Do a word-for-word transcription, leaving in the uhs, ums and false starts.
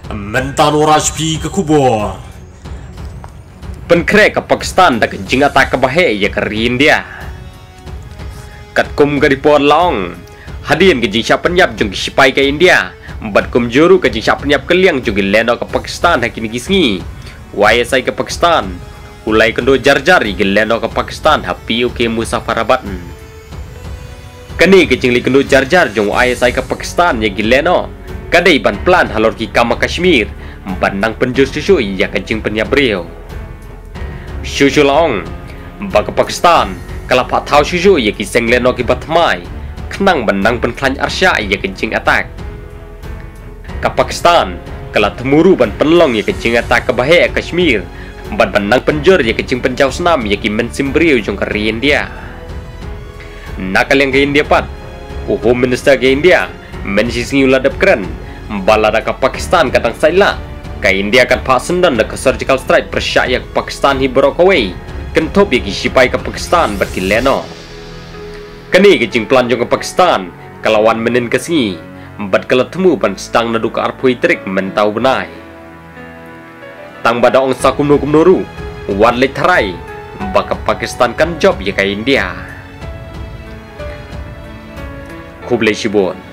mentan oras pi ke kubur. Penkrek ke Pakistan dak jingata ke bahe ya ke India. Kat kum ke dipor long. Hadin ke jing siap penyap jung sipai ke India. Bat kum juru ke jing siap penyap ke liang jung leno ke Pakistan hakin gisngi. Waya sai ke Pakistan. Ulai kendo jar-jari ke leno ke Pakistan hapi uke musafarabat. Kani ke jing li kendo jar-jar jung waya sai ke Pakistan ya gileno. Kadai ban plan halor ki kama Kashmir. Bandang penjur susu ya kencing penyap beliau. Susu laong. Baka Pakistan. Kalau pak tahu susu ya ki sengleno ki batmai. Kenang bandang penklan arsya ya kencing atak. Ke Pakistan. Kalau temuru ban penlong ya kencing atak ke bahaya Kashmir. Ban bandang penjur ya kencing penjau senam ya ki mensim beliau jong ke India. Nakal yang ke India pat. Home Minister ke India. Mensisingi uladap keren. Balada ke Pakistan katang saila. Ke India kan pak sendan ke surgical strike persyak ke Pakistan hi berokawai. Kentop ya sipai ke Pakistan berkileno. Kini kecing pelanjong ke Pakistan. Kelawan menin kesingi. Bat kalau temu ban sedang nadu ke arpui trik mentau benai. Tang bada ong sakum nukum nuru. Wan literai. Baka Pakistan kan job ya ke India. Kublai Shibon.